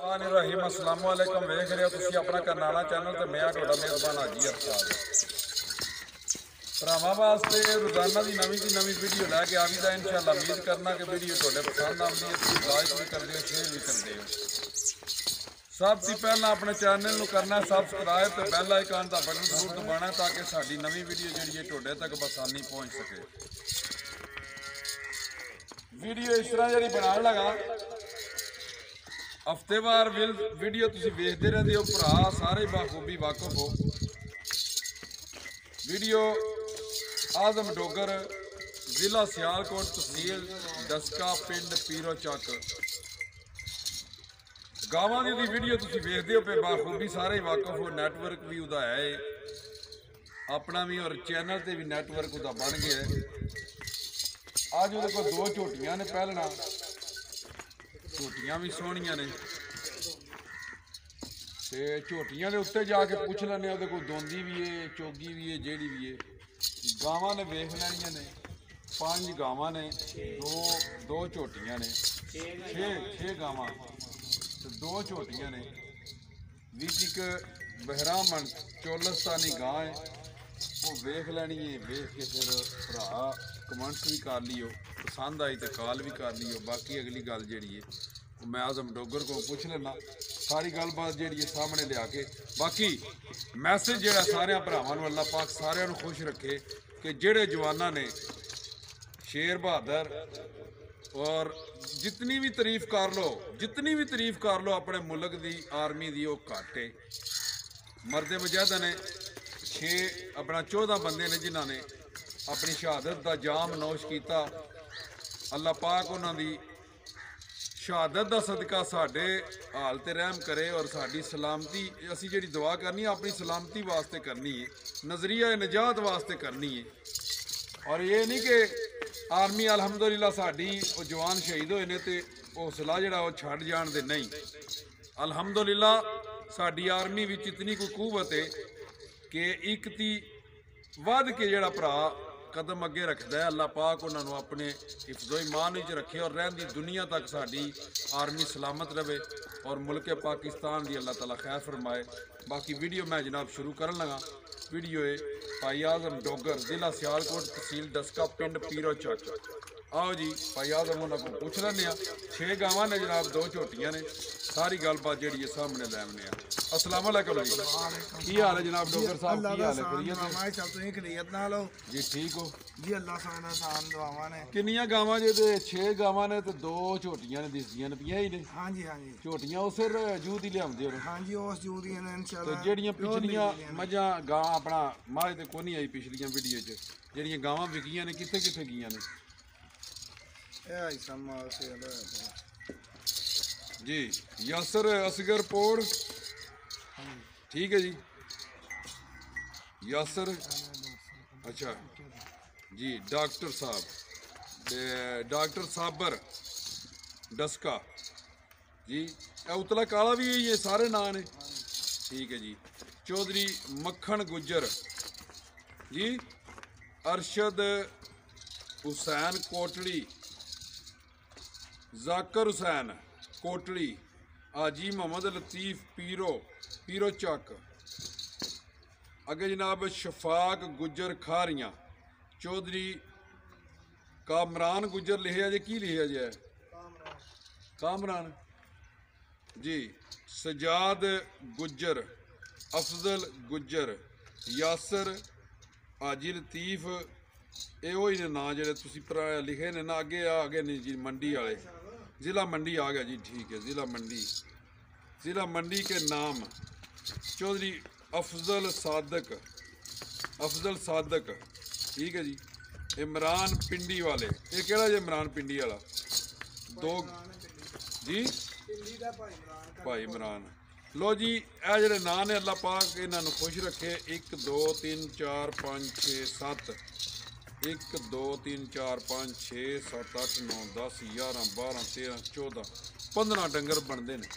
रहीम अस्सलाम वालेकुम वेख रहे हो तुसी अपना करनाला चैनल ते मैं तुहाडा मेज़बान हाजी अरसाद भरावां वास्ते रोज़ाना की नवी वीडियो लैके आवीदा इंशाअल्लाह। उम्मीद करना कि वीडियो तुहाडे पसंद आती है, तुसीं लाइक भी करते हो, शेयर भी करते हो। सब तो पहला अपने चैनल को करना सबसक्राइब तो बैल आइकन का बटन जरूर दबाना ताकि साडी नवी वीडियो जी तुहाडे तक बसानी पहुँच सके। वीडियो इस तरह जी बनाने लगा हफ्तेवार वीडियो तुसीं वेखते रहते हो, भरा सारे बाखूबी वाकफ हो। वीडियो आजम डोगर जिला सियालकोट तहसील डस्का पिंड पीरो चक गावां दी वीडियो तुसीं वेखदे हो पे बाखूबी सारे वाकफ हो। नैटवर्क भी उदा है अपना भी और चैनल ते भी नैटवर्क उदा बन गया है। अज उहदे कोल दो झोटियां ने, पहलना झोटियां भी सोहणियां ने ते झोटियां दे उत्ते जाके पुछ लैने उहदे कोल दोंदी भी है, चोगी भी है, जेड़ी भी है। गावां ने वेख लैनियां ने, 5 गावां ने, दो झोटियां ने, 6 गावां ते 2 झोटियां ने। विच एक बहरामन चोलस्तानी गां है, वो वेख लैनी है। वेख के फिर भरा कमेंट्स भी कर लियो, पसंद आई तो कॉल भी कर लियो। बाकी अगली गल जी है मैं आजम डोगर को पूछ लेना, सारी गलबात जी सामने लिया के। बाकी मैसेज जोड़ा सारे भरावान अल्लाह पाक सारे खुश रखे कि जेड़े जवाना ने शेर बहादुर और जितनी भी तारीफ कर लो अपने मुल्क की आर्मी की, वो घट है। मरदे मुजाहिद ने 14 बंदे ने जिन्होंने अपनी शहादत का जाम नोश किया। अल्लाह पाक उन्होंने शहादत का सदका साढ़े हाल ते रहम करे और साड़ी सलामती असी जी दुआ करनी है अपनी सलामती वास्ते करनी है, नज़रिया निजात वास्ते करनी है। और ये नहीं कि आर्मी अलहमदुलिल्लाह साड़ी वो जवान शहीद होए ने तो हौसला जड़ा वो छड़ जान दे, नहीं। अलहमदुलिल्लाह साड़ी आर्मी विच इतनी कोई कुवत है कि एक ती वध के जड़ा भरा कदम अगे रखता है। अल्लाह पाक उन्होंने अपने हिफ्ज़ो ईमान विच रखे और रहंदी दुनिया तक साड़ी आर्मी सलामत रहे और मुल्क पाकिस्तान की अल्लाह ताला खैर फरमाए। बाकी वीडियो मैं जनाब शुरू करन लगा। वीडियो है भाई आजम डोगर जिला सियालकोट तहसील डस्का पिंड पीरो चक। आओ जी भाई आजम उन्होंने को पूछ लें। 6 गावां ने जनाब, 2 झोटियां ने, सारी गलबात जी सामने लैने। अस्सलाम वालेकुम जी, की हाल है जनाब डोगर साहब? की हाल है? जी ठीक हो जी, अल्लाह साना सान दुआवां ने। किन्नियां गावां जे? 6 गावां ने ते 2 झोटियां ने दिसदियां ने पियां ही ने। हाँ जी हाँ जी झोटियां उस जूद ही लियाउंदे हो? हाँ जी, उस जूद दी ने ते इंशाल्लाह। जेड़ियां पिछलियां मझां गां अपना माझ ते कोनी आई पिछलियां वीडियो च, जेड़ियां गावां विकियां ने कित्थे कित्थे गियां ने? जी यासर असगर पौड़, ठीक है जी यासर। अच्छा जी, डॉक्टर साबर डस्का जी। उतला काला भी ये सारे नाम ने, ठीक है जी। चौधरी मक्खन गुज्जर जी, अरशद हुसैन कोटली, जाकर हुसैन कोटली, हाजी मोहम्मद लतीफ़ पीरो चक। अगे जनाब शफाक गुज्जर खारियाँ, चौधरी कामरान गुज्जर लिखिया जे, की लिखिया जे? कामरान जी। सजाद गुज्जर, अफजल गुज्जर, यासर, हाजी लतीफ़, ये वही ने नाम जे लिखे ने ना। अगे आ गए नहीं जी मंडी वाले, ज़िला मंडी आ गया जी, ठीक है। ज़िला मंडी के नाम चौधरी अफजल सादक, ठीक है जी। इमरान पिंडी वाले, ये केड़ा जी इमरान पिंडी वाला? 2 जी भाई इमरान। लो जी, ए जेड़े नाम ने अल्लाह पाक इन्होंने खुश रखे। 1 2 3 4 5 6 7 1 2 3 4 5 6 7 8 9 10 11 12 13 14 15 डंगर बनते हैं।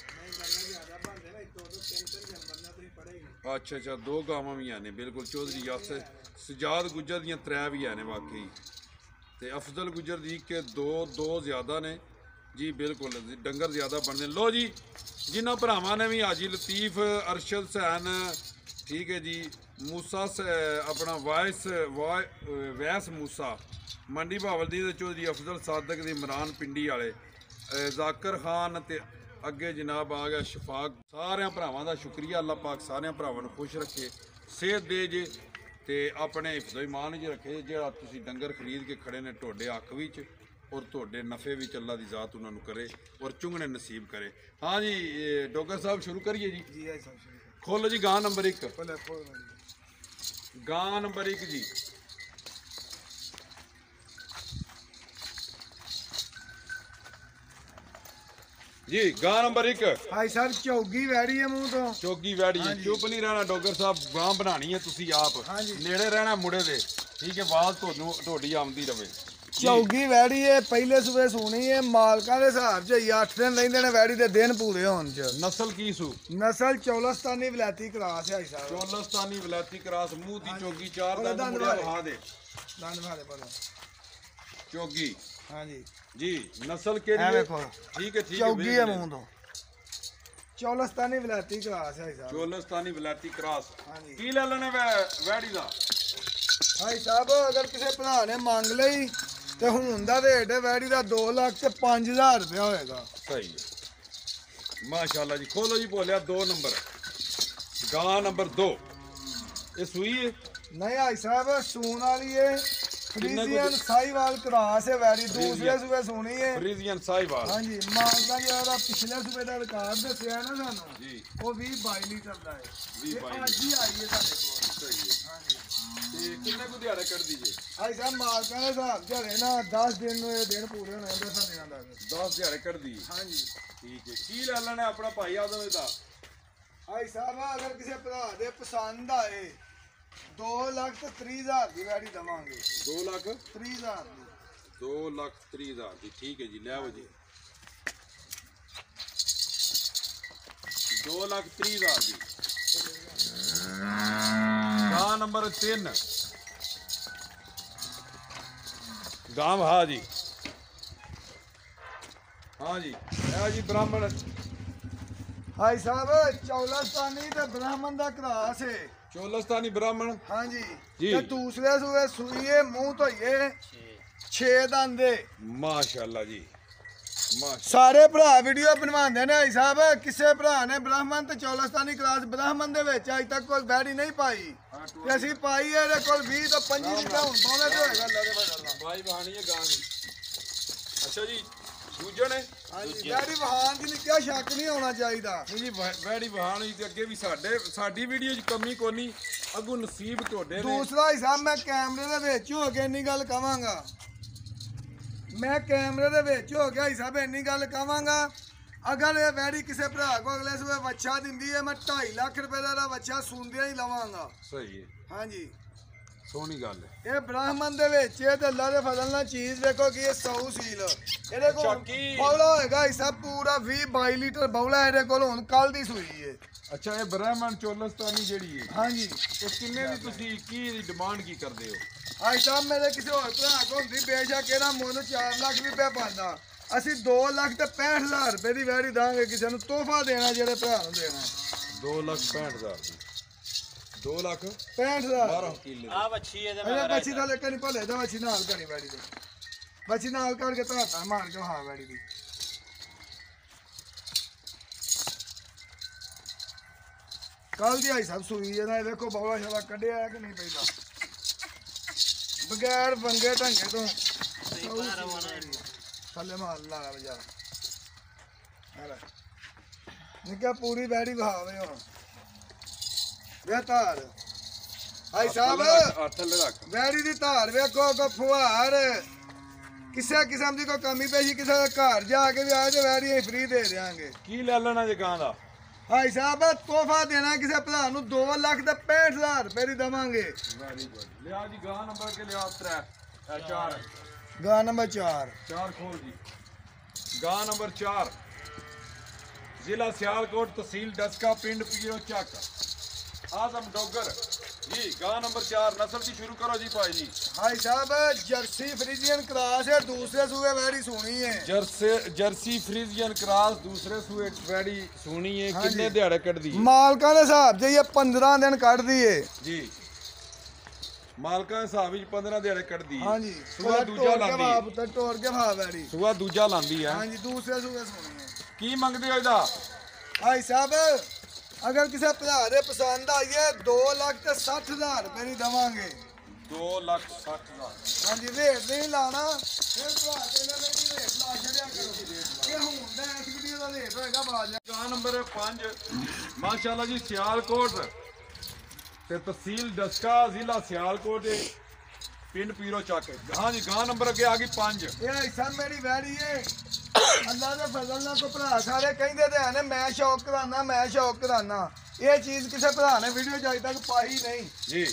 अच्छा 2 गावां भी हैं बिल्कुल। चौधरी यासर सजाद गुज्जर दियां 3 भी हैं वाकई। तो अफजल गुज्जर दी के 2 ज़्यादा ने ਜੀ ਬਿਲਕੁਲ ਜੀ, ਡੰਗਰ ਜ਼ਿਆਦਾ ਬਣਦੇ ਲੋ ਜੀ। ਜਿਨ੍ਹਾਂ ਭਰਾਵਾਂ ਨੇ ਵੀ ਹਾਜੀ ਲਤੀਫ, ਅਰਸ਼ਦ ਹੁਸੈਨ, ਠੀਕ ਹੈ ਜੀ, ਮੂਸਾ ਆਪਣਾ ਵੈਸ ਮੂਸਾ, ਮੰਡੀ ਬਹਾਵਲਦੀਨ ਦੇ ਚੌਧਰੀ ਅਫਜ਼ਲ ਸਾਦਕ ਦੇ ਇਮਰਾਨ ਪਿੰਡੀ ਵਾਲੇ, ਜ਼ਾਕਰ ਖਾਨ ਤੇ ਅੱਗੇ ਜਨਾਬ ਆ ਗਿਆ ਸ਼ਫਾਕ। ਸਾਰਿਆਂ ਭਰਾਵਾਂ ਦਾ ਸ਼ੁਕਰੀਆ। ਅੱਲਾਹ ਪਾਕ ਸਾਰਿਆਂ ਭਰਾਵਾਂ ਨੂੰ ਖੁਸ਼ ਰੱਖੇ, ਸਿਹਤ ਦੇ ਜੇ ਤੇ ਆਪਣੇ ਹਿਫਜ਼ੋ ਈਮਾਨ 'ਚ ਰੱਖੇ। ਜਿਹੜਾ ਤੁਸੀਂ ਡੰਗਰ ਖਰੀਦ ਕੇ ਖੜੇ ਨੇ ਤੁਹਾਡੇ ਹੱਕ ਵਿੱਚ ਔਰ ਤੁਹਾਡੇ ਨਫੇ ਵਿੱਚ ਅੱਲਾ ਦੀ ਜ਼ਾਤ ਉਹਨਾਂ ਨੂੰ ਕਰੇ ਔਰ ਚੁੰਗਣੇ ਨਸੀਬ ਕਰੇ। ਹਾਂ ਜੀ ਡੋਗਰ ਸਾਹਿਬ ਸ਼ੁਰੂ ਕਰੀਏ ਜੀ। ਜੀ ਆਈ ਸਾਹਿਬ ਖੋਲੋ ਜੀ ਗਾਂ ਨੰਬਰ 1। ਪਹਿਲੇ ਖੋਲ ਜੀ। ਗਾਂ ਨੰਬਰ 1 ਜੀ। ਜੀ ਗਾਂ ਨੰਬਰ 1 ਭਾਈ ਸਾਹਿਬ ਝੋਗੀ ਵੈੜੀ ਹੈ ਮੂੰਹ ਤੋਂ। ਚੋਗੀ ਵੈੜੀ ਹੈ। ਚੁੱਪ ਨਹੀਂ ਰਹਿਣਾ ਡੋਗਰ ਸਾਹਿਬ, ਗਾਂ ਬਣਾਣੀ ਹੈ ਤੁਸੀਂ ਆਪ, ਹਾਂਜੀ। ਨੇੜੇ ਰਹਿਣਾ ਮੁੰਡੇ ਦੇ, ਠੀਕ ਹੈ। ਆਵਾਜ਼ ਤੁਹਾਨੂੰ ਤੁਹਾਡੀ ਆਉਂਦੀ ਰਵੇ। ਝੋਗੀ ਵੈੜੀ ਹੈ, ਪਹਿਲੇ ਸੂਬੇ ਸੂਣੀ ਹੈ, ਮਾਲਕਾਂ ਦੇ ਹਿਸਾਬ 'ਚ 8 ਦਿਨ ਰਹਿੰਦੇ ਨੇ ਵੈੜੀ ਦੇ ਦਿਨ ਪੂਰੇ ਹੋਣ 'ਚ। ਨਸਲ ਕੀ ਸੂ? ਨਸਲ ਚੌਲਸਤਾਨੀ ਵਲੈਤੀ ਕਰਾਸ ਹੈ ਭਾਈ ਸਾਹਿਬ। ਚੋਲਸਤਾਨੀ ਵਲੈਤੀ ਕਰਾਸ, ਮੂੰਹ ਦੀ ਚੋਗੀ, ਚਾਰ ਉਹਦਾ ਦੰਦ ਦੰਦ ਮੁੜਿਆ ਵਾਲੇ। ਵਹਾ ਦੇ। ਦੰਦ ਵਾਲੇ ਪਰ ਚੋਗੀ ਹਾਂਜੀ ਜੀ। ਨਸਲ ਕਿਹੜੀ ਇਹ ਹੈ? ਵੇਖੋ ਠੀਕ ਹੈ, ਠੀਕ ਹੈ। ਝੋਗੀ ਹੈ ਮੂੰਹ ਤੋਂ, ਚੌਲਸਤਾਨੀ ਵਲੈਤੀ ਕਰਾਸ ਹੈ ਭਾਈ ਸਾਹਿਬ। ਚੋਲਸਤਾਨੀ ਵਲੈਤੀ ਕਰਾਸ। ਹਾਂਜੀ ਕੀ ਲੈ ਲੈਣੇ ਵੈੜੀ ਦਾ? ਭਾਈ ਸਾਹਿਬ ਅਗਰ ਕਿਸੇ ਭਰਾ ਨੇ ਮੰਗ ਲਈ ਤੇ ਹੁਣ ਦਾ ਰੇਟ ਹੈ ਵੈੜੀ ਦਾ 2 ਲੱਖ ਤੇ 5000 ਰੁਪਇਆ ਹੋਏਗਾ। ਸਹੀ ਹੈ, ਮਾਸ਼ਾਅੱਲਾ ਜੀ। ਖੋਲੋ ਜੀ, ਬੋਲਿਆ 2 ਨੰਬਰ, ਗਾਂ ਨੰਬਰ 2। ਇਹ ਸੂਈ ਹੈ? ਨਹੀਂ ਭਾਈ ਸਾਹਿਬ ਸੂਣ ਵਾਲੀ ਹੈ, ਫਰੀਜ਼ੀਅਨ ਸਾਈਵਾਲ ਕਰਾਸ ਹੈ ਵੈੜੀ, ਦੂਸਰੇ ਸੂਬੇ ਸੂਣੀ ਹੈ। ਫਰੀਜ਼ੀਅਨ ਸਾਈਵਾਲ। ਹਾਂਜੀ ਮਾਲਦਾ ਜਿਹੜਾ ਪਿਛਲੇ ਸੂਬੇ ਦਾ ਰਿਕਾਰਡ ਦੱਸਿਆ ਨਾ ਸਾਨੂੰ ਜੀ ਉਹ 20-22 ਲੀਟਰ ਦਾ ਹੈ। 20-22 ਤੇ ਅੱਜ ਹੀ ਆਈ ਹੈ ਸਾਡੇ ਕੋਲ। ਸਹੀ ਹੈ। ਹਾਂਜੀ ਤੇ ਕਿੰਨੇ ਕੁ ਦਿਹਾੜੇ ਕੱਢ ਦੀਜੇ? ਭਾਈ ਸਾਹਿਬ ਮਾਲਕਾਂ ਦੇ ਹਿਸਾਬ ਝੜੇ ਨਾ 10 ਦਿਨ ਨੂੰ ਇਹ ਦਿਨ ਪੂਰੇ ਹੋਣੇ 10 ਦਿਨਾਂ ਦਾ। 10 ਦਿਹਾੜੇ ਕੱਢ ਦੀ। ਹਾਂਜੀ ਠੀਕ ਹੈ। ਕੀ ਲੈ ਲੈਣਾ ਆਪਣਾ ਭਾਈ ਆਦਮ ਇਹਦਾ? ਭਾਈ ਸਾਹਿਬ ਅਗਰ ਕਿਸੇ ਭਰਾ ਦੇ ਪਸੰਦ ਆਏ 2,30,000 ਦੀ ਵੈੜੀ ਦਵਾਂਗੇ। 2 ਲੱਖ 30,000 ਦੀ। 2,30,000 ਦੀ। ਠੀਕ ਹੈ ਜੀ, ਲੈ ਆਓ ਜੀ। 2,30,000 ਦੀ। ਗਾਂ ਨੰਬਰ 3। ਗਾਂ ਹਾਂ ਜੀ, ਹਾਂ ਜੀ। ਇਹ ਜੀ ਬ੍ਰਾਹਮਣ। ਭਾਈ ਸਾਹਿਬ ਚੌਲਸਤਾਨੀ ਤੇ ਬ੍ਰਾਹਮਣ ਦਾ ਕਰਾਸ ਹੈ। ਚੋਲਸਤਾਨੀ ਬ੍ਰਾਹਮਣ। ਹਾਂਜੀ ਜੀ। ਤੇ ਦੂਸਰੇ ਸੂਏ ਸੂਈਏ ਮੂੰਹ ਧੋਈਏ 6 ਦੰਦੇ। ਮਾਸ਼ਾਅੱਲਾ ਜੀ, ਮਾਸ਼ਾਅੱਲਾ। ਸਾਰੇ ਭਰਾ ਵੀਡੀਓ ਬਣਵਾਉਂਦੇ ਨੇ ਭਾਈ ਸਾਹਿਬ, ਕਿਸੇ ਭਰਾ ਨੇ ਬ੍ਰਾਹਮਣ ਤੇ ਚੌਲਸਤਾਨੀ ਕਲਾਸ ਬ੍ਰਾਹਮਣ ਦੇ ਵਿੱਚ ਅਜ ਤੱਕ ਕੋਈ ਬੈੜੀ ਨਹੀਂ ਪਾਈ ਤੇ ਅਸੀਂ ਪਾਈ ਇਹਦੇ ਕੋਲ 20 ਤੋਂ 25 ਲੀਟਰ ਹੁਣ ਪਾਉਣਾ ਤੇ ਹੋਏਗਾ ਅੱਲਾ ਦੇ ਫਜ਼ਲ ਬਾਈ ਬਹਾਨੀ ਹੈ ਗਾਂ ਦੀ। ਅੱਛਾ ਜੀ, ਦੂਜੇ ਨੇ? ਹਾਂਜੀ ਬੈੜੀ ਵਹਾਨ ਦੀ ਨਿੱਕਾ ਸ਼ੱਕ ਨਹੀਂ ਹੋਣਾ ਚਾਹੀਦਾ। ਨਹੀਂ ਜੀ, ਵੈੜੀ ਬਹਾਨੀ ਤੇ ਅੱਗੇ ਵੀ ਸਾਡੀ ਵੀਡੀਓ 'ਚ ਕਮੀ ਕੋਨੀ, ਅੱਗੋਂ ਨਸੀਬ ਤੁਹਾਡੇ ਨੇ। ਦੂਸਰਾ ਹਿਸਾਬ ਮੈਂ ਕੈਮਰੇ ਦੇ ਵਿੱਚ ਹੋ ਕੇ ਇੰਨੀ ਗੱਲ ਕਵਾਂਗਾ, ਮੈਂ ਕੈਮਰੇ ਦੇ ਵਿੱਚ ਹੋ ਕੇ ਹਿਸਾਬ ਇੰਨੀ ਗੱਲ ਕਵਾਂਗਾ, ਅਗਰ ਇਹ ਵੈੜੀ ਕਿਸੇ ਭਰਾ ਕੋ ਅਗਲੇ ਸਵੇ ਵੱਛਾ ਦਿੰਦੀ ਹੈ ਮੈਂ 2.5 ਲੱਖ ਰੁਪਏ ਦਾ ਵੱਛਾ ਸੁਣਦਿਆਂ ਹੀ ਲਵਾਂਗਾ। ਸਹੀ ਹੈ, ਹਾਂਜੀ ਸੋਹਣੀ ਗੱਲ ਹੈ। ਇਹ ਬ੍ਰਾਹਮਣ ਦੇ ਵਿੱਚ ਇਹ ਤੇ ਅੱਲਾ ਦੇ ਫਜ਼ਲ ਨਾਲ ਚੀਜ਼ ਵੇਖੋ ਕਿ ਇਹ 100 ਸੀਲ ਇਹਦੇ ਕੋਲ ਬੌਲਾ ਹੋਏਗਾ ਹਿਸਾਬ ਪੂਰਾ 20-22 ਲੀਟਰ ਬੌਲਾ ਇਹਦੇ ਕੋਲ ਹੁਣ ਕੱਲ ਦੀ ਸੂਈ ਹੈ। ਅੱਛਾ, ਇਹ ਬ੍ਰਾਹਮਣ ਚੋਲਸਤਾਨੀ ਜਿਹੜੀ ਹੈ, ਹਾਂਜੀ ਇਹ ਕਿੰਨੇ ਦੀ ਤੁਸੀਂ ਕੀ ਡਿਮਾਂਡ ਕੀ ਕਰਦੇ ਹੋ? ਭਾਈ ਸਾਹਿਬ ਮੇਰੇ ਕਿਸੇ ਹੋਰ ਭਰਾ ਕੋਲ ਹੁੰਦੀ ਬੇਸ਼ੱਕ ਇਹਦਾ ਮੁੱਲ 4 ਲੱਖ ਰੁਪਏ ਪਾਉਂਦਾ, ਅਸੀਂ 2,65,000 ਰੁਪਏ ਦੀ ਵੈੜੀ ਦਾਂਗੇ ਕਿਸੇ ਨੂੰ ਤੋਹਫਾ ਦੇਣਾ ਜਿਹੜੇ ਭਰਾ ਨੂੰ ਦੇਣਾ। 2,65,000 ਦੀ। 2,65,000 12 ਕਿੱਲੇ ਆ ਵੱਛੀ ਇਹਦੇ ਅਰੇ ਮਗਰ ਬੱਚੀ ਦਾ ਲੈ ਕੇ ਨਹੀਂ ਭਲੇ ਦਾ ਬੱਚੀ ਨਾਲ ਕਰੀ ਵੈੜੀ ਦੇ ਬੱਚੀ ਨਾਲ ਕਰਕੇ ਧਾਤਾ ਮਾਰ ਕੇ ਹਾਂ ਵੈੜੀ ਦੀ। ਕੱਲ ਦੀ ਆਈ ਸਭ ਸੂਈ ਇਹਦਾ ਇਹ ਵੇਖੋ ਬੌਲਾ ਸ਼ਾਲਾ ਕੱਢਿਆ ਹੈ ਕਿ ਨਹੀਂ ਪਹਿਲਾਂ ਬਗੈਰ ਬੰਗੇ ਢੰਗੇ ਤੋਂ ਥੱਲੇ ਮਾਰ ਲਾ ਬਜਾ ਹਲਾ ਨਿੱਕਾ ਪੂਰੀ ਬੈੜੀ ਵਹਾਵੇ ਹੁਣ ਵੇ ਧਾਰ ਭਾਈ ਸਾਹਿਬ ਥੱਲੇ ਰੱਖ। ਵੈੜੀ ਦੀ ਧਾਰ ਵੇਖੋ ਕੋ ਫੁਹਾਰ ਕਿਸੇ ਕਿਸਮ ਦੀ ਕੋਈ ਕਮੀ ਪੇਸ਼ੀ ਕਿਸੇ ਦੇ ਘਰ ਜਾ ਕੇ ਵੀ ਆਏ ਤੇ ਵੈੜੀ ਅਸੀਂ ਫ੍ਰੀ ਦੇ ਦੇਵਾਂਗੇ। ਕੀ ਲੈ ਲੈਣਾ ਜੇ ਗਾਂ ਦਾ? ਭਾਈ ਸਾਹਿਬ ਤੋਹਫਾ ਦੇਣਾ ਕਿਸੇ ਭਰਾ ਨੂੰ 2,65,000 ਰੁਪਏ ਦੀ ਦਵਾਂਗੇ। Very good. ਲਿਆ ਜੀ ਗਾਂ ਨੰਬਰ ਕੇ ਲਿਆ 4 ਗਾਂ ਨੰਬਰ 4 4 ਖੋਲ ਜੀ। ਗਾਂ ਨੰਬਰ 4 ਜ਼ਿਲ੍ਹਾ ਸਿਆਲਕੋਟ, ਤਹਿਸੀਲ ਡਸਕਾ, ਪਿੰਡ ਪੀਰੋ ਚੱਕ, ਆਜ਼ਮ ਡੋਗਰ। जी गां नंबर 4 नस्ल की शुरू करो जी भाई जी। भाई साहब जर्सी फ्रीजियन क्रॉस है, दूसरे सूबे वैड़ी सोनी है। जर्सी फ्रीजियन क्रॉस दूसरे सूए वैड़ी सोनी है। हाँ कितने जी। दिहाड़े कट दी मालका ने हिसाब से ये 15 दिन कट दिए जी। मालका हिसाब विच 15 दिहाड़े कट दी। हाँ जी। सूआ दूजा लांदी पुत्र टोर के भाव वैड़ी। सूआ दूजा लांदी है। हाँ जी दूसरे सूबे सोनी है। की मंगदे हो इदा? भाई साहब अगर किसी भरा दे पसंद आई है 2,60,000 रुपए नहीं देवांगे। 2,60,000। हाँ जी रेट नहीं लाना फिर भरा देने में नहीं रेट ला छड़िया करो। ये हुंदा इस वीडियो का रेट होएगा बाज। गां नंबर 5 माशाल्लाह जी सियालकोट ते तहसील डस्का जिला सियालकोट पिंड पीरो चक। हाँ जी गां नंबर अगे आ गई 5। ये ऐसा मेरी वैड़ी है अल्लाह दे फजल नाल को भरा सारे कहंदे ते हैं मैं शौक कराना मैं शौक कराना। ये चीज किसी भरा ने वीडियो च अज तक पाई नहीं जी।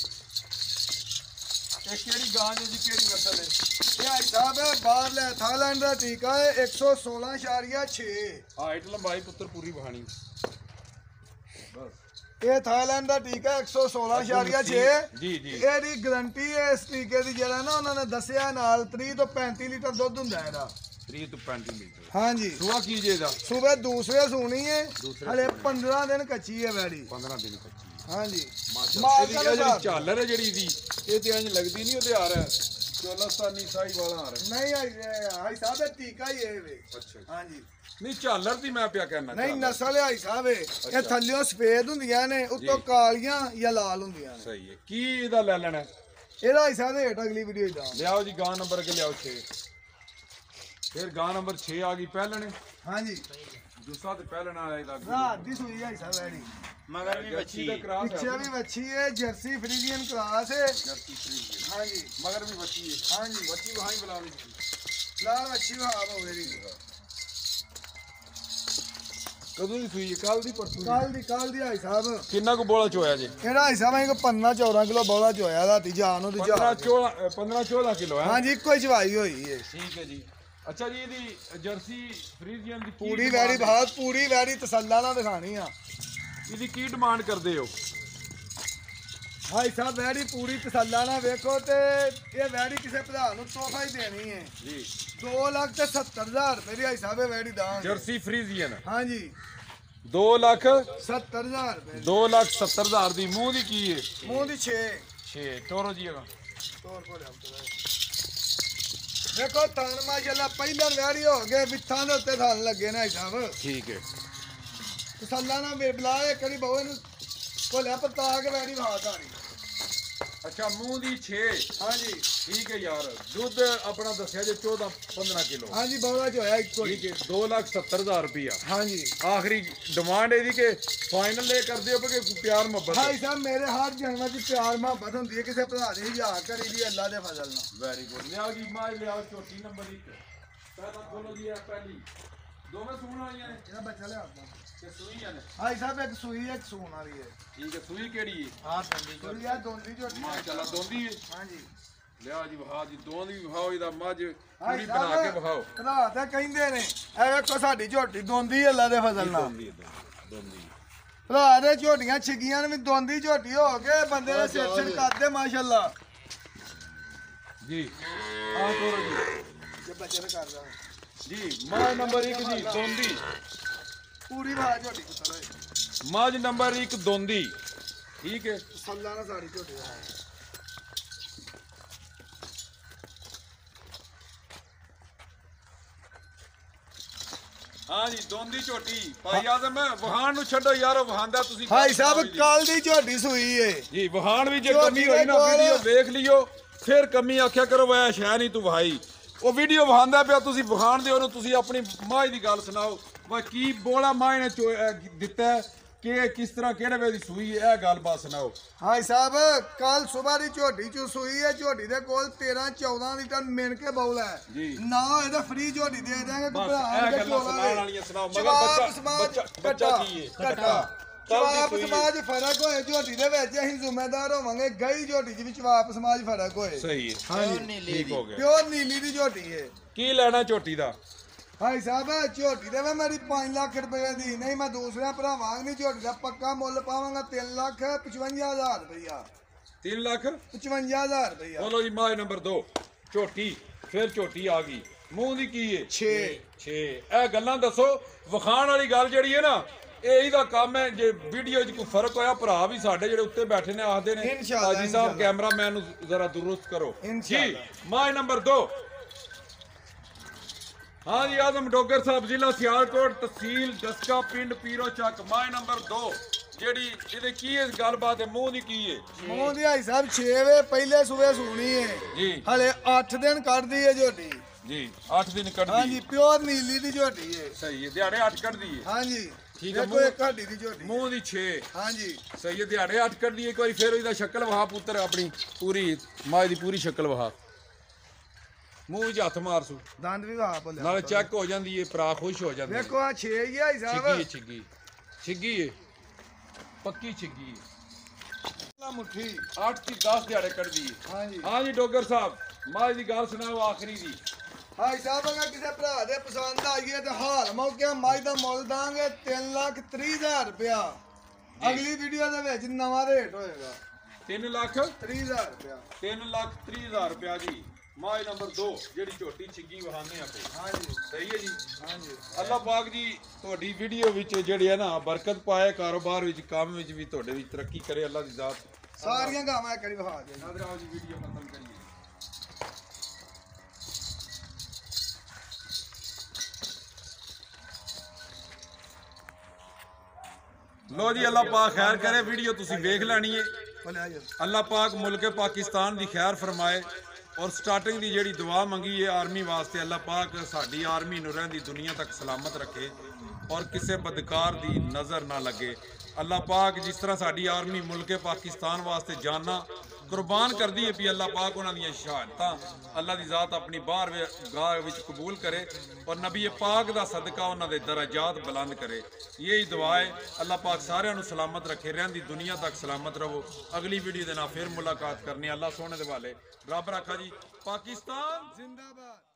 ये केड़ी गां जी केड़ी नस्ल है? ये भाई साहब बाहर ले थाईलैंड का टीका है 116.6। हाइट लंबाई पुत्र पूरी बहानी बस। ये थाईलैंड का टीका 116.6। जी जी। ਇਹਦੀ ਗਰੰਟੀ ਹੈ ਇਸ ਟੀਕੇ ਦੀ ਜਿਹੜਾ ਨਾ ਉਹਨਾਂ ਨੇ ਦੱਸਿਆ ਨਾਲ 30 ਤੋਂ 35 ਲੀਟਰ ਦੁੱਧ ਹੁੰਦਾ ਇਹਦਾ। 30 ਤੋਂ 35 ਲੀਟਰ। हाँ जी ਸੁਆ ਕੀ ਜੇ ਦਾ? सुबह दूसरे सोनी है हले 15 दिन कच्ची है वैड़ी। 15 ਦਿਨ ਕੱਚੀ। हाँ जी ਮਾਸ਼ਾਅੱਲਾ ਇਹਦੀ ਇਹ ਜਿਹੜੀ ਝਾਲਰ ਹੈ ਜਿਹੜੀ ਦੀ ਇਹ ਤੇ ਇੰਜ ਲੱਗਦੀ ਨਹੀਂ ਉਹਦੇ ਹਾਰ ਚੋਲਸਤਾਨੀ ਸਾਈ ਵਾਲਾ ਹਾਰ। नहीं भाई साहब ये टीका ही है वे। ਅੱਛਾ हाँ जी ਨਹੀਂ ਝਾਲਰ ਦੀ ਮੈਂ ਪਿਆ ਕਹਿਣਾ। नहीं नस्ल है भाई साहब ये थल्लियों सफेद ਹੁੰਦੀਆਂ ਨੇ ਉੱਤੋਂ ਕਾਲੀਆਂ ਜਾਂ ਲਾਲ ਹੁੰਦੀਆਂ ਨੇ। ਸਹੀ ਹੈ। ਕੀ ਇਹਦਾ ਲੈ ਲੈਣਾ? ਇਹਦਾ ਭਾਈ ਸਾਹਿਬ ਰੇਟ ਅਗਲੀ ਵੀਡੀਓ ਦਾ ਲਿਆਓ ਜੀ ਗਾਂ ਨੰਬਰ ਅਗੇ ਲਿਆਓ 6। ਫਿਰ ਗਾਂ ਨੰਬਰ 6 ਆ ਗਈ ਪਹਿਲਣ। हाँ जी ਦੂਸਰਾ ਤੇ ਪਹਿਲਣ ਵਾਲਾ ਇਹਦਾ रात दी सुई है भाई साहब वैड़ी। मगर भी बच्ची ਦਾ ਕਰਾਸ पीछे ਹੈ। भी बच्ची है जर्सी फ्रीजियन क्रॉस है। Jersey Friesian. हाँ जी ਮਗਰ ਵੀ ਬੱਚੀ ਹੈ। हाँ जी ਬੱਚੀ ਵਹਾਂ ਹੀ ਬੁਲਾਵੀ। लाल बच्ची भाव हो गई ਕਦੋਂ ਦੀ ਸੂਈ? ਕੱਲ ਦੀ ਪਰਸੋਂ काल दी भाई साहब। ਕਿੰਨਾ ਕੁ ਬੋਲਾ ਚੋਇਆ ਜੀ? ਇਹਦਾ ਹਿਸਾਬ ਹੈ ਕਿ 15-14 ਕਿਲੋ ਬੋਲਾ ਚੋਇਆ ਰਾਤੀ ਜਾਨ ਨੂੰ ਤੇ 15-14 ਕਿਲੋ ਹੈ। ਹਾਂਜੀ ਇੱਕੋ ਹੀ ਚਵਾਈ ਹੋਈ ਹੈ। ਠੀਕ ਹੈ ਜੀ। ਅੱਛਾ ਜੀ ਇਹਦੀ ਜਰਸੀ ਫਰੀਜ਼ੀਅਨ ਦੀ ਕੀ ਪੂਰੀ demand ਵੈੜੀ ਹੈ? ਬਹੁਤ ਪੂਰੀ ਵੈੜੀ ਤਸੱਲਾ ਨਾਲ ਦਿਖਾਣੀ ਆ। ਇਹਦੀ ਕੀ ਡਿਮਾਂਡ ਕਰਦੇ ਹੋ? ਭਾਈ ਸਾਹਿਬ ਵੈੜੀ ਪੂਰੀ ਤਸੱਲਾ ਨਾਲ ਵੇਖੋ ਤੇ ਇਹ ਵੈੜੀ ਕਿਸੇ ਭਰਾ ਨੂੰ ਤੋਹਫਾ ਹੀ ਦੇਣੀ ਹੈ। ਜੀ 2,70,000 ਰੁਪਏ ਦੀ ਭਾਈ ਸਾਹਿਬ ਇਹ ਵੈੜੀ ਦਾਂਗੇ। ਜਰਸੀ ਫਰੀਜ਼ੀਅਨ ਹਾਂਜੀ 2,70,000 ਰੁਪਏ 2,70,000 ਦੀ। ਮੂੰਹ ਦੀ ਕੀ ਹੈ? ਮੂੰਹ ਦੀ 6 ਤੋਰੋ ਜੀ ਹੈਗਾ। ਤੋਰ ਕੋਲ ਵੇਖੋ ਥਣ ਮਾਸ਼ਾਅੱਲਾ ਪਹਿਲਾਂ ਵੈੜੀ ਹੋ ਗਏ ਵਿੱਥਾਂ ਦੇ ਉੱਤੇ ਥਣ ਲੱਗੇ ਨੇ ਭਾਈ ਸਾਹਿਬ। ਠੀਕ ਹੈ। ਤਸੱਲਾ ਨਾਲ ਬੁਲਾ ਇਹ ਕਰੀ ਬਹੁ ਇਹਨੂੰ ਭੋਲਿਆ ਪਤਾ ਕੇ ਵੈੜੀ ਵਾਤਾਣੀ। ਅੱਛਾ ਮੂੰਹ ਦੀ 6। ਹਾਂਜੀ ਠੀਕ ਹੈ ਯਾਰ। ਦੁੱਧ ਆਪਣਾ ਦੱਸਿਆ ਜੇ 14-15 ਕਿਲੋ। ਹਾਂਜੀ ਬੋਲਾ ਚ ਹੋਇਆ ਇੱਕੋ ਹੀ। ਠੀਕ ਹੈ 2,70,000 ਰੁਪਇਆ ਹਾਂਜੀ ਆਖਰੀ ਡਿਮਾਂਡ ਇਹਦੀ ਕਿ ਫਾਈਨਲ ਇਹ ਕਰਦੇ ਹੋ ਕਿ ਪਿਆਰ ਮੁਹੱਬਤ? ਭਾਈ ਸਾਹਿਬ ਮੇਰੇ ਹਰ ਜਨਮ ਚ ਪਿਆਰ ਮੁਹੱਬਤ ਹੁੰਦੀ ਹੈ ਕਿਸੇ ਭਰਾ ਦੇ ਹਜ਼ਾਰ ਕਰੀ ਦੀ ਅੱਲਾ ਦੇ ਫਜ਼ਲ ਨਾਲ। Very good. ਲਿਆਓ ਜੀ ਮਾਜ ਲਿਆਓ ਛੋਟੀ ਨੰਬਰ 1 ਪਹਿਲਾਂ ਖੋਲੋ ਜੀ ਇਹ ਪਹਿਲੀ ਦੋਵੇਂ ਸੂਣ ਵਾਲੀਆਂ ਨੇ ਇਹਦਾ ਬੱਚਾ ਲਿਆ ਆਪਣਾ ਤੇ ਸੂਈਆਂ ਨੇ। ਭਾਈ ਸਾਹਿਬ ਇੱਕ ਸੂਈ ਇੱਕ ਸੂਣ ਵਾਲੀ ਹੈ। ਠੀਕ ਹੈ। ਸੂਈ ਕਿਹੜੀ ਹੈ? हाथ बंदी ਸੂਈ ਆ ਦੋਂਦੀ ਝੋਟੀ। ਮਾਸ਼ਾਅੱਲਾ ਦੋਂਦੀ ਹੈ। ਹਾਂਜੀ ਲਿਆਓ ਜੀ ਵਹਾ ਜੀ ਦੋਂਦੀ ਵੀ ਵਹਾਓ ਇਹਦਾ ਮੱਝ ਭਾਈ ਪੂਰੀ ਬਣਾ ਕੇ ਸਾਹਿਬ ਵਹਾਓ। ਭਰਾ ਤਾਂ ਕਹਿੰਦੇ ਨੇ ਇਹ ਵੇਖੋ ਸਾਡੀ ਝੋਟੀ ਦੋਂਦੀ ਅੱਲਾ ਦੇ ਫਜ਼ਲ ਨਾਲ। ਦੋਂਦੀ ਹੈ ਦੋਂਦੀ। ਭਰਾ ਦੇ ਝੋਟੀਆਂ ਛਿੱਗੀਆਂ ਨੇ ਵੀ ਦੋਂਦੀ ਝੋਟੀ ਹੋ ਕੇ ਬੰਦੇ ਦੇ ਸਿਰ ਸਿਰ ਕਰਦੇ ਮਾਸ਼ਾਅੱਲਾ। ਜੀ ਆ ਤੋਰੋ ਜੀ। ਜੇ ਬੱਚੇ ਨੇ ਕਰਦਾ ਜੀ ਮਾਝ ਨੰਬਰ 1 ਜੀ ਦੋਂਦੀ। ਪੂਰੀ ਬਾਤ ਝੋਟੀ ਕੁੱਤਾ ਹੈ। ਮਾਝ ਨੰਬਰ 1 ਦੋਂਦੀ। ਠੀਕ ਹੈ। ਸੱਲਾ ਨਾਲ ਸਾਡੀ ਝੋਟੀ ਦਾ ਹਾਂ ਜੀ ਦੋਂਦੀ ਝੋਟੀ। ਭਾਈ ਆਜ਼ਮ ਵਹਾਨ ਨੂੰ ਛੱਡੋ ਯਾਰੋ ਵਹਾਂਦਾ ਤੁਸੀਂ। ਭਾਈ ਸਾਹਿਬ ਕੱਲ ਦੀ ਝੋਟੀ ਸੂਈ ਏ। ਜੀ ਵਹਾਨ ਵੀ ਜੇ ਝੋਟੀ ਕਮੀ ਹੋਈ ਨਾ ਦੇ ਕੋਲ- ਵੀਡੀਓ ਵੇਖ ਲਿਓ ਫਿਰ ਕਮੀ ਆਖਿਆ ਕਰੋ ਵੈ ਸ਼ੈ ਨਹੀਂ ਤੂੰ ਵਹਾਈ। ਉਹ ਵੀਡੀਓ ਵਹਾਂਦਾ ਪਿਆ ਤੁਸੀਂ ਵਹਾਨ ਦੇ ਉਹਨੂੰ ਤੁਸੀਂ ਆਪਣੀ ਮਾਝ ਦੀ ਗੱਲ ਸੁਣਾਓ ਵਾ ਕੀ ਬੋਲਾ ਮਾਝ ਨੇ ਦਿੱਤਾ ਹੈ, ਕਿ ਕਿਸ ਤਰ੍ਹਾਂ ਕਿਹੜੇ ਵੇ ਦੀ ਸੂਈ ਹੈ, ਇਹ ਗੱਲਬਾਤ ਸੁਣਾਓ। ਭਾਈ ਸਾਹਿਬ ਕੱਲ ਸਵੇਰ ਦੀ ਝੋਟੀ ਚ ਸੂਈ ਹੈ। ਝੋਟੀ ਦੇ ਕੋਲ 13-14 ਲੀਟਰ ਮਿਣ ਕੇ ਬੌਲ ਹੈ ਜੀ। ਨਾ ਇਹਦਾ ਫ੍ਰੀ ਝੋਟੀ ਦੇ ਦਾਂਗੇ ਬਸ ਇਹ ਗੱਲਾਂ ਸੁਣਾਉਣ ਵਾਲੀਆਂ ਸੁਣਾਓ। ਮਗਰ ਬੱਚਾ ਕੀ ਹੈ? ਜਵਾਬ ਸਮਾਜ ਫਰਕ ਹੋਏ ਝੋਟੀ ਦੇ ਵਿੱਚ ਅਸੀਂ ਜ਼ਿੰਮੇਦਾਰ ਹੋਵਾਂਗੇ। ਗਈ ਝੋਟੀ ਦੇ ਵਿੱਚ ਜਵਾਬ ਸਮਾਜ ਫਰਕ ਹੋਏ। ਸਹੀ ਹੈ। नीली ਠੀਕ ਹੋ ਗਿਆ। ਪਿਓਰ ਨੀਲੀ ਦੀ ਝੋਟੀ ਹੈ। ਕੀ ਲੈਣਾ ਝੋਟੀ ਦਾ? ਭਾਈ ਸਾਹਿਬ ਝੋਟੀ ਦੇ ਵੇ ਮੇਰੀ 5 ਲੱਖ ਰੁਪਏ ਦੀ ਨਹੀਂ ਮੈਂ ਦੂਸਰਿਆਂ ਭਰਾਵਾਂ ਨਹੀਂ ਝੋਟੀ ਦਾ ਪੱਕਾ ਮੁੱਲ ਪਾਵਾਂਗਾ 3,55,000 ਰੁਪਇਆ 3,55,000 ਰੁਪਇਆ ਬੋਲੋ ਜੀ ਮਾਜ ਨੰਬਰ 2 ਝੋਟੀ ਫਿਰ ਝੋਟੀ ਆ ਗਈ ਮੂੰਹ ਦੀ ਕੀ ਏ 6 ਇਹ ਗੱਲਾਂ ਦੱਸੋ ਵਿਖਾਣ ਵਾਲੀ ਗੱਲ ਜਿਹੜੀ ਹੈ ਨਾ ਇਹ ਇਹਦਾ ਕੰਮ ਹੈ ਜੇ ਵੀਡੀਓ 'ਚ ਕੋਈ ਫਰਕ ਹੋਇਆ ਭਰਾ ਵੀ ਸਾਡੇ ਜਿਹੜੇ ਉੱਤੇ ਬੈਠੇ ਨੇ ਆਖਦੇ ਨੇ ਇਨਸ਼ਾਅੱਲਾ, ਹਾਜੀ ਸਾਹਿਬ ਕੈਮਰਾਮੈਨ ਨੂੰ ਜ਼ਰਾ ਦੁਰੁਸਤ ਕਰੋ ਇਨਸ਼ਾਅੱਲਾ। ਮਾਜ ਨੰਬਰ 2 ਹਾਂ ਜੀ ਆਜ਼ਮ ਡੋਗਰ ਸਾਹਿਬ ਜ਼ਿਲ੍ਹਾ ਸਿਆਲਕੋਟ ਤਹਿਸੀਲ ਦਸਕਾ ਪਿੰਡ ਪੀਰੋ ਚੱਕ ਮਾਜ ਨੰਬਰ 2 ਜਿਹੜੀ ਇਹਦੇ ਕੀ ਇਸ ਗੱਲਬਾਤ ਹੈ ਮੂੰਹ ਦੀ ਕੀ ਹੈ ਮੂੰਹ ਦੀ ਭਾਈ ਸਾਹਿਬ 6 ਵੇ ਪਹਿਲੇ ਸੂਬੇ ਸੂਣੀ ਹੈ ਜੀ ਹਲੇ 8 ਦਿਨ ਕੱਢਦੀ ਹੈ ਝੋਟੀ ਜੀ 8 ਦਿਨ ਕੱਢਦੀ ਹਾਂਜੀ ਪਿਓਰ ਨੀਲੀ ਦੀ ਝੋਟੀ ਹੈ ਸਹੀ ਹੈ ਦਿਹਾੜੇ 8 ਕੱਢਦੀ ਹੈ ਹਾਂਜੀ ਠੀਕ ਹੈ, ਦੇਖੋ ਮੂੰਹ- ਇੱਕ ਹੱਡੀ ਦੀ ਝੋਟੀ ਮੂੰਹ ਦੀ 6 ਹਾਂਜੀ ਸਹੀ ਹੈ ਦਿਹਾੜੇ 8 ਕੱਢਦੀ ਹੈ ਇੱਕ ਵਾਰੀ ਫਿਰ ਉਹਦਾ ਸ਼ਕਲ ਵਹਾ ਪੁੱਤਰ ਆਪਣੀ ਪੂਰੀ ਮਾਂ ਦੀ ਪੂਰੀ ਸ਼ਕਲ ਵਹਾ ਮੂੰਹ 'ਚ ਹੱਥ ਮਾਰ ਸੂ ਦੰਦ ਵੀ ਵਾ ਬੋਲਿਆ ਨਾਲੇ ਚੈੱਕ ਹੋ ਜਾਂਦੀ ਹੈ ਭਰਾ ਖੁਸ਼ ਹੋ ਜਾਂਦੇ ਵੇਖੋ ਆ 6 ਹੀ ਭਾਈ ਛਿੱਗੀ ਸਾਹਿਬ ਹੈ ਛਿੱਗੀ ਛਿੱਗੀ ਹੈ ਪੱਕੀ ਛਿੱਗੀ ਲਾ ਮੁੱਠੀ 8 ਦੀ 10 ਦਿਹਾੜੇ ਕੱਢਦੀ ਹੈ ਹਾਂਜੀ ਹਾਂ ਜੀ ਡੋਗਰ ਸਾਹਿਬ ਮਾਂ ਦੀ ਗੱਲ ਸੁਣਾਓ ਆਖਰੀ ਦੀ ਭਾਈ ਸਾਹਿਬ ਅਗਰ ਕਿਸੇ ਭਰਾ ਦੇ ਪਸੰਦ ਆਈਏ ਤੇ ਹਾਲ ਮੌਕੇ ਮੱਝ ਦਾ ਮੁੱਲ ਦਾਂਗੇ 3,30,000 ਰੁਪਇਆ ਅਗਲੀ ਵੀਡੀਓ ਦੇ ਵਿੱਚ ਨਵਾਂ ਰੇਟ ਹੋਏਗਾ 3,30,000 ਰੁਪਇਆ 3,30,000 ਰੁਪਇਆ ਜੀ ਮਾਜ ਨੰਬਰ 2 ਜਿਹੜੀ ਝੋਟੀ ਛਿੱਗੀ ਵਹਾਨੇ ਆਪੇ ਹਾਂਜੀ ਸਹੀ ਹੈ ਜੀ ਹਾਂਜੀ ਅੱਲਾਹ ਪਾਕ ਜੀ ਤੁਹਾਡੀ ਵੀਡੀਓ ਵਿੱਚ ਜਿਹੜੀ ਹੈ ਨਾ ਬਰਕਤ ਪਾਏ ਕਾਰੋਬਾਰ ਵਿੱਚ ਕੰਮ ਵਿੱਚ ਵੀ ਤੁਹਾਡੇ ਵਿੱਚ ਤਰੱਕੀ ਕਰੇ ਅੱਲਾਹ ਦੀ ਜ਼ਾਤ ਸਾਰੀਆਂ ਗਾਵਾਂ ਕਰੀ ਵਿਖਾ ਦੇ ਨਾਜ਼ਰ ਆਓ ਜੀ ਵੀਡੀਓ ਖਤਮ ਕਰੀਏ ਲੋ ਜੀ ਅੱਲਾਹ ਪਾਕ ਖੈਰ ਕਰੇ ਵੀਡੀਓ ਤੁਸੀਂ ਵੇਖ ਲੈਣੀ ਹੈ ਬੋਲੇ ਆਇਓ ਅੱਲਾਹ ਪਾਕ ਮੁਲਕ ਪਾਕਿਸਤਾਨ ਦੀ ਖੈਰ ਫਰਮਾਏ ਔਰ ਸਟਾਰਟਿੰਗ ਦੀ ਜਿਹੜੀ ਦੁਆ ਮੰਗੀ ਹੈ ਆਰਮੀ ਵਾਸਤੇ ਅੱਲਾਹ ਪਾਕ ਸਾਡੀ ਆਰਮੀ ਨੂੰ ਰਹਿੰਦੀ ਦੁਨੀਆ ਤੱਕ ਸਲਾਮਤ ਰੱਖੇ ਔਰ ਕਿਸੇ ਬਦਕਾਰ ਦੀ ਨਜ਼ਰ ਨਾ ਲੱਗੇ ਅੱਲਾਹ ਪਾਕ ਜਿਸ ਤਰ੍ਹਾਂ ਸਾਡੀ ਆਰਮੀ ਮੁਲਕ ਪਾਕਿਸਤਾਨ ਵਾਸਤੇ ਜਾਨਾਂ ਕੁਰਬਾਨ ਕਰਦੀ ਹੈ ਵੀ ਅੱਲਾਹ ਪਾਕ ਉਹਨਾਂ ਦੀਆਂ ਸ਼ਹਾਦਤਾਂ ਅੱਲਾਹ ਦੀ ਜ਼ਾਤ ਆਪਣੀ ਬਾਰਗਾਹ ਵਿੱਚ ਕਬੂਲ ਕਰੇ ਔਰ ਨਬੀ ਪਾਕ ਦਾ ਸਦਕਾ ਉਹਨਾਂ ਦੇ ਦਰਜਾਤ ਬੁਲੰਦ ਕਰੇ ਇਹੀ ਦੁਆ ਹੈ ਅੱਲਾਹ ਪਾਕ ਸਾਰਿਆਂ ਨੂੰ ਸਲਾਮਤ ਰੱਖੇ ਰਹਿੰਦੀ ਦੁਨੀਆ ਤੱਕ ਸਲਾਮਤ ਰਹੋ ਅਗਲੀ ਵੀਡੀਓ ਦੇ ਨਾਲ ਫਿਰ ਮੁਲਾਕਾਤ ਕਰਨੀ ਅੱਲਾਹ ਸੋਹਣੇ ਦੇ ਵਾਲੇ ਰੱਬ ਰੱਖਾ ਜੀ ਪਾਕਿਸਤਾਨ ਜ਼ਿੰਦਾਬਾਦ